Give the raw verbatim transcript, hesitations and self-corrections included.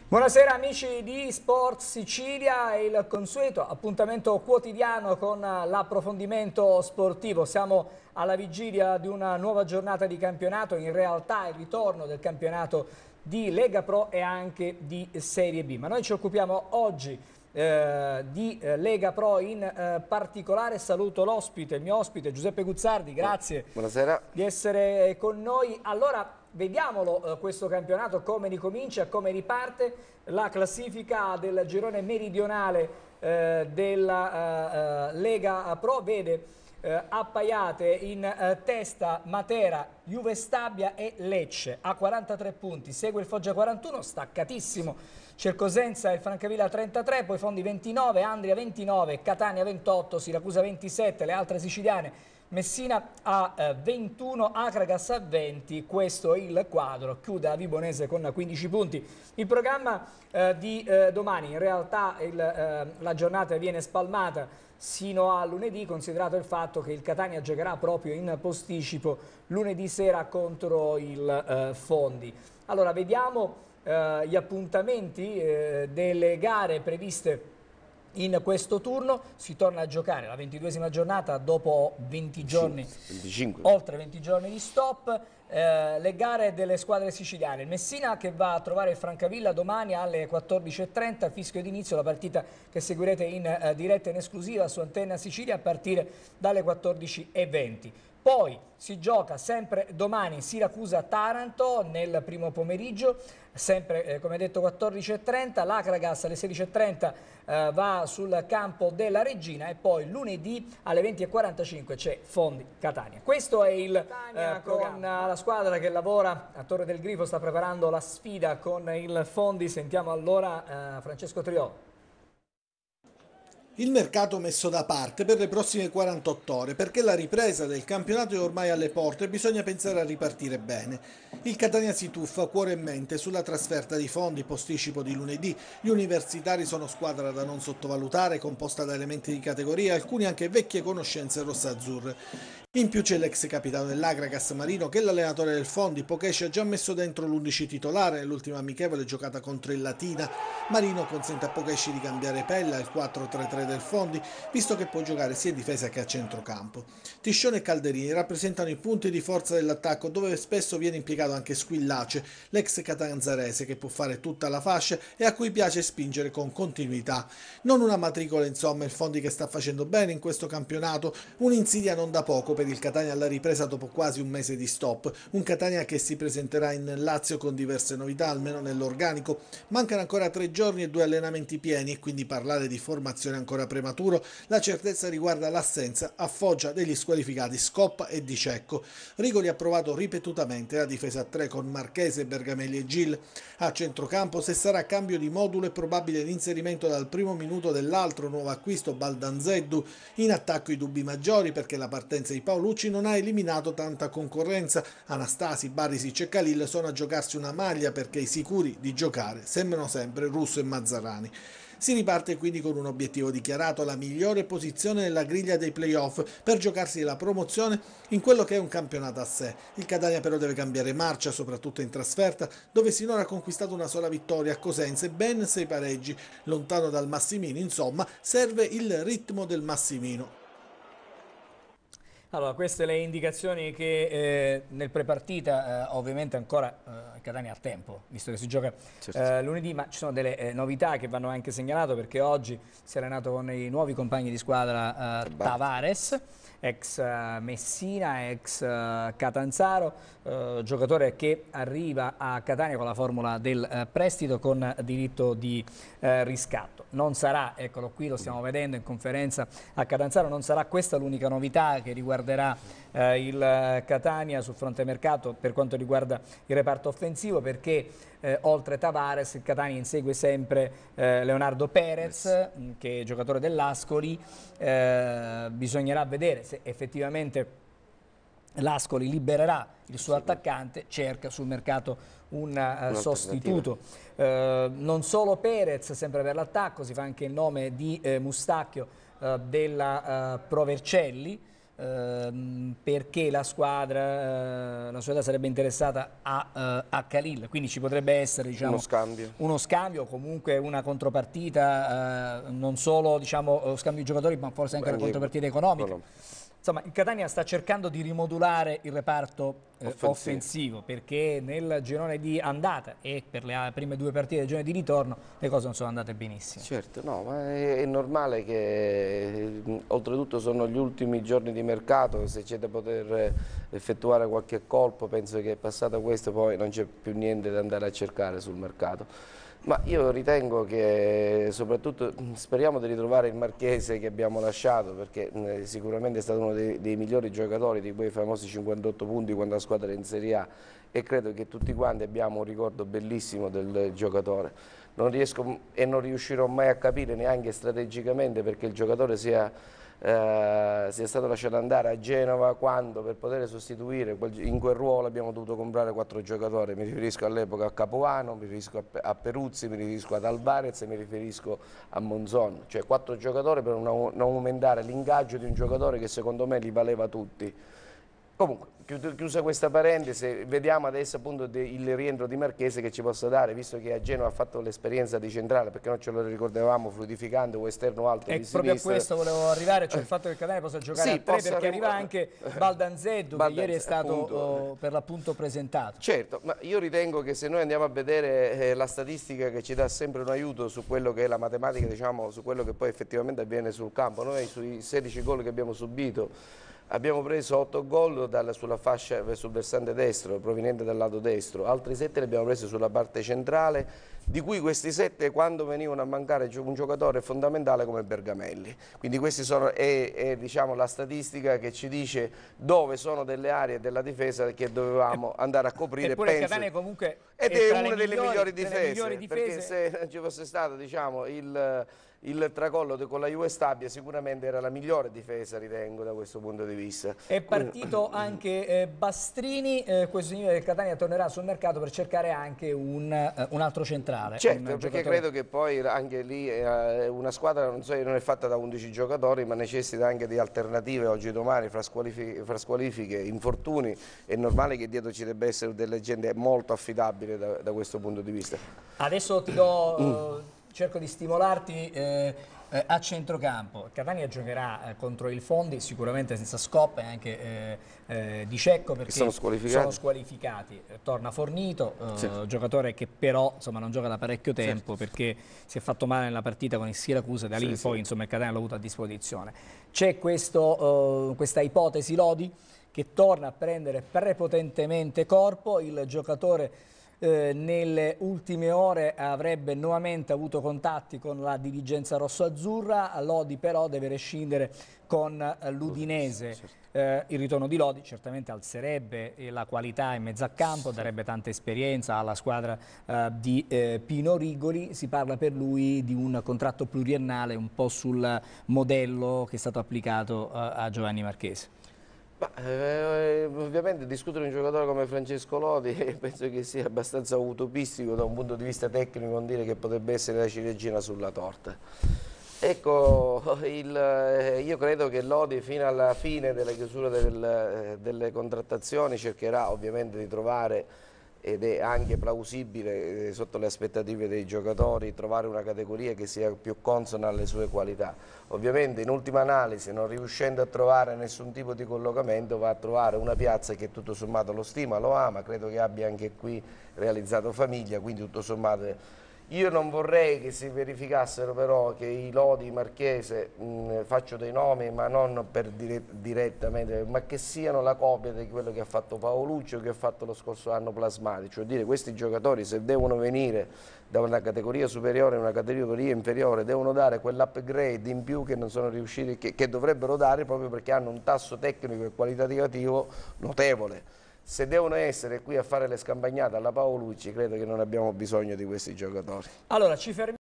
Buonasera amici di Sport Sicilia, il consueto appuntamento quotidiano con l'approfondimento sportivo. Siamo alla vigilia di una nuova giornata di campionato, in realtà il ritorno del campionato di Lega Pro e anche di Serie B. Ma noi ci occupiamo oggi eh, di eh, Lega Pro in eh, particolare. Saluto l'ospite, il mio ospite Giuseppe Guzzardi, grazie Buonasera. di essere con noi. Allora, vediamolo eh, questo campionato, come ricomincia, come riparte. La classifica del girone meridionale eh, della eh, Lega Pro vede eh, appaiate in eh, testa Matera, Juve Stabia e Lecce a quarantatré punti, segue il Foggia quarantuno, staccatissimo Cercosenza e Francavilla trentatré, poi Fondi ventinove, Andria ventinove, Catania ventotto, Siracusa ventisette, le altre siciliane Messina a eh, ventuno, Akragas a venti, questo è il quadro, chiude la Vibonese con quindici punti. Il programma eh, di eh, domani, in realtà il, eh, la giornata viene spalmata sino a lunedì, considerato il fatto che il Catania giocherà proprio in posticipo lunedì sera contro il eh, Fondi. Allora, vediamo eh, gli appuntamenti eh, delle gare previste in questo turno. Si torna a giocare la ventiduesima giornata dopo venti giorni, venticinque. oltre venti giorni di stop. Eh, le gare delle squadre siciliane, il Messina che va a trovare il Francavilla domani alle quattordici e trenta, fischio d'inizio, la partita che seguirete in eh, diretta in esclusiva su Antenna Sicilia a partire dalle quattordici e venti. Poi si gioca sempre domani Siracusa-Taranto nel primo pomeriggio, sempre eh, come detto quattordici e trenta, l'Akragas alle sedici e trenta eh, va sul campo della Regina e poi lunedì alle venti e quarantacinque c'è Fondi Catania. Questo è il eh, con la squadra che lavora a Torre del Grifo, sta preparando la sfida con il Fondi. Sentiamo allora eh, Francesco Triò. Il mercato messo da parte per le prossime quarantotto ore, perché la ripresa del campionato è ormai alle porte e bisogna pensare a ripartire bene. Il Catania si tuffa cuore e mente sulla trasferta di Fondi, posticipo di lunedì. Gli universitari sono squadra da non sottovalutare, composta da elementi di categoria, alcuni anche vecchie conoscenze rossazzurre. In più c'è l'ex capitano dell'Akragas Marino che l'allenatore del Fondi Pocesci ha già messo dentro l'undici titolare nell'ultima amichevole giocata contro il Latina. Marino consente a Pocesci di cambiare pelle al quattro tre tre del Fondi, visto che può giocare sia in difesa che a centrocampo. Tiscione e Calderini rappresentano i punti di forza dell'attacco, dove spesso viene impiegato anche Squillace, l'ex catanzarese che può fare tutta la fascia e a cui piace spingere con continuità. Non una matricola insomma il Fondi che sta facendo bene in questo campionato, un'insidia non da poco per il Catania alla ripresa dopo quasi un mese di stop, un Catania che si presenterà in Lazio con diverse novità, almeno nell'organico. Mancano ancora tre giorni e due allenamenti pieni e quindi parlare di formazione ancora prematuro. La certezza riguarda l'assenza a Foggia degli squalificati Scoppa e Di Cecco. Rigoli ha provato ripetutamente la difesa a tre con Marchese, Bergamelli e Gil. A centrocampo, se sarà cambio di modulo, è probabile l'inserimento dal primo minuto dell'altro nuovo acquisto Baldanzeddu. In attacco i dubbi maggiori perché la partenza di Paolucci non ha eliminato tanta concorrenza. Anastasi, Barisic e Khalil sono a giocarsi una maglia perché i sicuri di giocare sembrano sempre Russo e Mazzarani. Si riparte quindi con un obiettivo dichiarato, la migliore posizione nella griglia dei playoff per giocarsi la promozione in quello che è un campionato a sé. Il Catania però deve cambiare marcia, soprattutto in trasferta, dove sinora ha conquistato una sola vittoria a Cosenza e ben sei pareggi. Lontano dal Massimino, insomma, serve il ritmo del Massimino. Allora, queste le indicazioni che eh, nel prepartita, eh, ovviamente ancora eh, Catania ha tempo, visto che si gioca Certo. eh, lunedì, ma ci sono delle eh, novità che vanno anche segnalate perché oggi si è allenato con i nuovi compagni di squadra eh, Tavares, ex uh, Messina, ex uh, Catanzaro, uh, giocatore che arriva a Catania con la formula del uh, prestito con diritto di uh, riscatto. Non sarà, eccolo qui, lo stiamo vedendo in conferenza a Catanzaro, non sarà questa l'unica novità che riguarderà uh, il Catania sul fronte mercato per quanto riguarda il reparto offensivo, perché eh, oltre Tavares il Catania insegue sempre eh, Leonardo Perez, yes. che è giocatore dell'Ascoli. Eh, bisognerà vedere se effettivamente l'Ascoli libererà il suo attaccante, cerca sul mercato un uh, sostituto. Uh, non solo Perez, sempre per l'attacco, si fa anche il nome di uh, Mustacchio uh, della uh, Provercelli, ehm, perché la squadra, eh, la squadra sarebbe interessata a, eh, a Khalil, quindi ci potrebbe essere, diciamo, uno scambio. uno scambio o comunque una contropartita, eh, non solo, diciamo, scambio di giocatori, ma forse anche una contropartita economica. Insomma, il Catania sta cercando di rimodulare il reparto eh, offensivo. offensivo, perché nel girone di andata e per le prime due partite del girone di ritorno le cose non sono andate benissimo. Certo, no, ma è, è normale che oltretutto sono gli ultimi giorni di mercato, se c'è da poter effettuare qualche colpo, penso che passata questo poi non c'è più niente da andare a cercare sul mercato. Ma io ritengo che soprattutto speriamo di ritrovare il Marchese che abbiamo lasciato, perché eh, sicuramente è stato uno dei, dei migliori giocatori di quei famosi cinquantotto punti quando la squadra era in Serie A, e credo che tutti quanti abbiamo un ricordo bellissimo del giocatore. Non riesco e non riuscirò mai a capire neanche strategicamente perché il giocatore sia Eh, sia stato lasciato andare a Genova quando per poter sostituire in quel ruolo abbiamo dovuto comprare quattro giocatori. Mi riferisco all'epoca a Capuano, mi riferisco a Peruzzi, mi riferisco ad Alvarez e mi riferisco a Monzon, cioè quattro giocatori per non aumentare l'ingaggio di un giocatore che secondo me li valeva tutti. Comunque, chiusa questa parentesi, vediamo adesso appunto il rientro di Marchese che ci possa dare, visto che a Genova ha fatto l'esperienza di centrale, perché noi ce lo ricordavamo fluidificando o esterno alto e di proprio sinistra. a questo volevo arrivare, cioè il fatto che il Catania possa giocare sì, a tre, possa perché arriva anche Baldanzeddu, che ieri è stato oh, per l'appunto presentato. Certo, ma io ritengo che se noi andiamo a vedere eh, la statistica che ci dà sempre un aiuto su quello che è la matematica, diciamo, su quello che poi effettivamente avviene sul campo, noi sui sedici gol che abbiamo subito abbiamo preso otto gol sulla fascia sul versante destro, proveniente dal lato destro, altri sette li abbiamo presi sulla parte centrale, di cui questi sette quando venivano a mancare un giocatore fondamentale come Bergamelli. Quindi questa è, è diciamo, la statistica che ci dice dove sono delle aree della difesa che dovevamo andare a coprire. Eppure penso, il Catania comunque ed è, è una delle migliori, migliori difese, migliori difese, perché se non ci fosse stato diciamo, il... il tracollo con la Juve Stabia sicuramente era la migliore difesa, ritengo, da questo punto di vista. È partito anche eh, Bastrini, eh, questo significa che il Catania tornerà sul mercato per cercare anche un, eh, un altro centrale. Certo, un perché giocatore... credo che poi anche lì eh, una squadra non, so, non è fatta da undici giocatori, ma necessita anche di alternative oggi e domani, fra squalifiche, fra squalifiche, infortuni, è normale che dietro ci debba essere delle gente molto affidabile da, da questo punto di vista. Adesso ti do... Mm. Cerco di stimolarti eh, eh, a centrocampo. Catania giocherà eh, contro il Fondi, sicuramente senza Scop e anche eh, eh, Di Cecco, perché sono squalificati. Sono squalificati. Torna Fornito, eh, certo. giocatore che però insomma, non gioca da parecchio tempo, certo, perché si è fatto male nella partita con il Siracusa, da lì sì, in poi sì. insomma, il Catania l'ha avuto a disposizione. C'è uh, questa ipotesi Lodi che torna a prendere prepotentemente corpo, il giocatore Eh, nelle ultime ore avrebbe nuovamente avuto contatti con la dirigenza rosso-azzurra. Lodi però deve rescindere con eh, l'Udinese. Eh, il ritorno di Lodi certamente alzerebbe la qualità in mezzo a campo, darebbe tanta esperienza alla squadra eh, di eh, Pino Rigoli. Si parla per lui di un contratto pluriennale un po' sul modello che è stato applicato eh, a Giovanni Marchese. Ma, eh, ovviamente discutere un giocatore come Francesco Lodi penso che sia abbastanza utopistico da un punto di vista tecnico, non dire che potrebbe essere la ciliegina sulla torta. Ecco, il, io credo che Lodi fino alla fine della chiusura del, delle contrattazioni cercherà ovviamente di trovare, ed è anche plausibile eh, sotto le aspettative dei giocatori, trovare una categoria che sia più consona alle sue qualità. Ovviamente in ultima analisi, non riuscendo a trovare nessun tipo di collocamento, va a trovare una piazza che tutto sommato lo stima, lo ama, credo che abbia anche qui realizzato famiglia, quindi tutto sommato io non vorrei che si verificassero però che i Lodi Marchese, mh, faccio dei nomi ma non per dire, direttamente, ma che siano la copia di quello che ha fatto Paolucci o che ha fatto lo scorso anno Plasmati, cioè dire questi giocatori se devono venire da una categoria superiore a una categoria inferiore devono dare quell'upgrade in più che non sono riusciti, che, che dovrebbero dare proprio perché hanno un tasso tecnico e qualitativo notevole. Se devono essere qui a fare le scampagnate alla Paolucci, credo che non abbiamo bisogno di questi giocatori. Allora, ci fermiamo.